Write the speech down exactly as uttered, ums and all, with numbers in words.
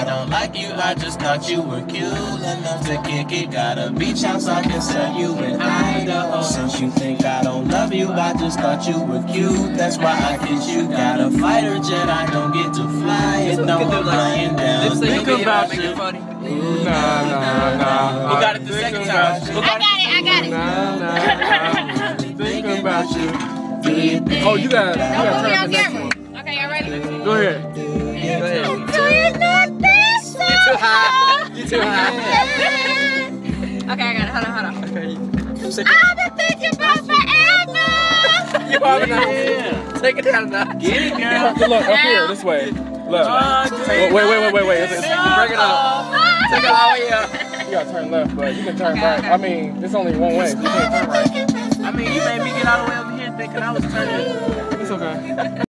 I don't like you, I just thought you were cute enough to kick it. Got a beach house I can sell you in Idaho. Since you think I don't love you, I just thought you were cute. That's why I kiss you. Got a fighter jet, I don't get to fly it. No, I'm lying down. Think about you. Nah, nah, nah. Who got it the second time? I got it, I got it. Nah, nah, nah. Think about you. Oh, you got, you got Don't to put me turn on the next camera. one. Okay, y'all ready? Go ahead. Do you not this? You too high. You too high. Okay, I got it. Hold on, hold on. Okay. I've been thinking about forever. You probably not. Yeah. Take it down now. Get it, girl. Look, up here, this way. Look. Uh, Wait, wait, wait, wait, wait. It's, it's, bring it up. Take it all the way up. You gotta turn left, but you can turn Okay, right. okay. I mean, it's only one way. So you can't turn right. I mean, you made me get all the way over here thinking I was turning. It's okay.